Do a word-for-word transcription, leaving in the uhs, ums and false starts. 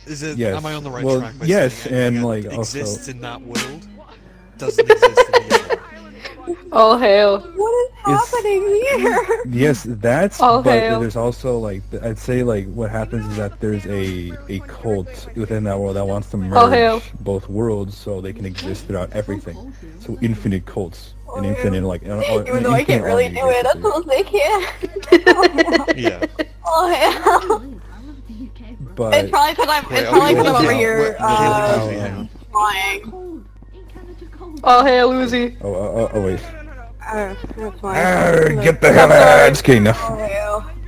Is it? Yes. Am I on the right Well, track? By yes, saying anything and, that like, also- exists in that world doesn't exist in the other. Oh hell. What is happening here? Yes, that's. All but hail. there's also like th- I'd say like what happens is that there's a a cult within that world that wants to All hail. merge both worlds so they can exist throughout everything. So infinite cults and infinite like uh, uh, Even though I can't infinite really armies, do it, that's basically. what they can. Yeah. Oh hell. But It's probably because I'm, Wait, it's are probably we because I'm all over down? here, What- what uh, do we have? flying. Oh hell, Uzi. oh, oh, oh, oh wait. Uh, that's fine. Arr, get the hell out! Just kidding. No. Oh hell.